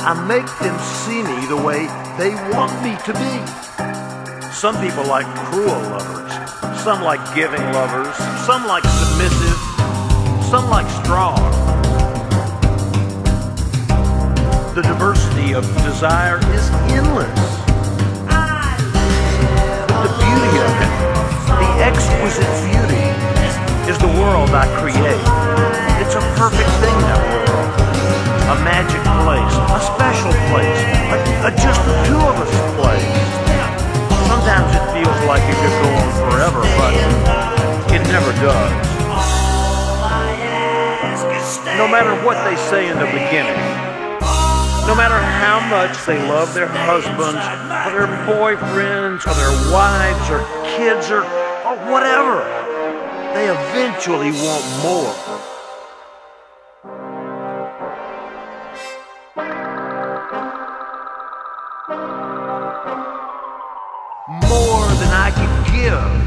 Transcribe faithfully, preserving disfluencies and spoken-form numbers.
I make them see me the way they want me to be. Some people like cruel lovers, some like giving lovers, some like submissive, some like strong. The diversity of desire is endless. But the beauty of it, the exquisite beauty, is the world I create. It's a perfect thing, that world. A magic place, a special place, a, a just the two of us place. Sometimes it feels like it could go on forever, but it never does. No matter what they say in the beginning, no matter how much they love their husbands, or their boyfriends, or their wives, or kids, or, or whatever, they eventually want more. More than I can give.